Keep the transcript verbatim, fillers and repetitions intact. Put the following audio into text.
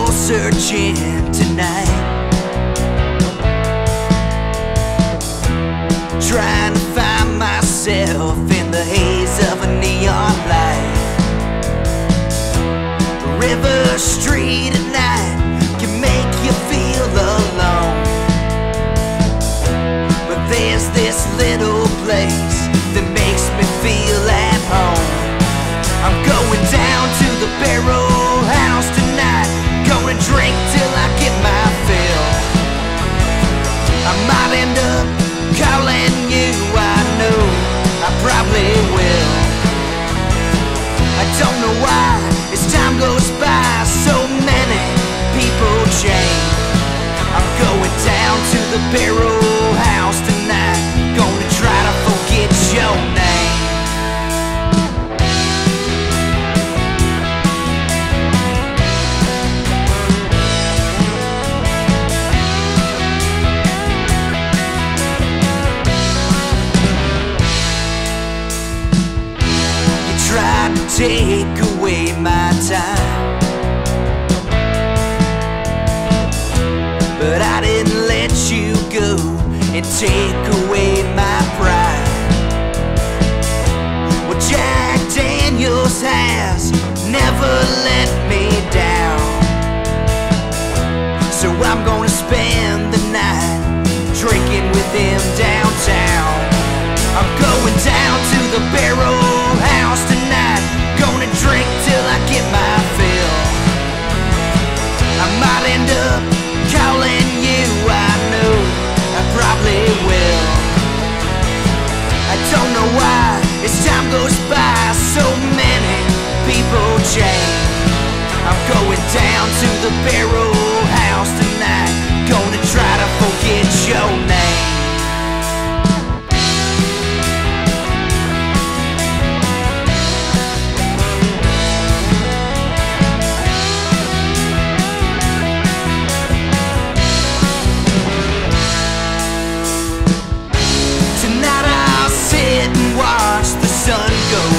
soul searching tonight, trying to find myself in the haze of a neon light. River street at night can make you feel alone, but there's this little place that makes me feel at home. I'm going down to the barrel house tonight, gonna drink till I get my fill. I might end up calling you, I know I probably will. I don't know why, as time goes by, so many people change. I'm going down to the barrel house tonight, gonna try to forget your name. Tried to take away my time, but I didn't let you go and take away my pride. Well, Jack Daniels has never let me down, so I'm gonna spend the night drinking with him downtown. I'm going down to the barrel house tonight, gonna drink till I get my fill. I might end up calling you, I know I probably will. I don't know why, as time goes by, so many people change. I'm going down to the barrel house tonight, gonna try to forget your name. Watch the sun go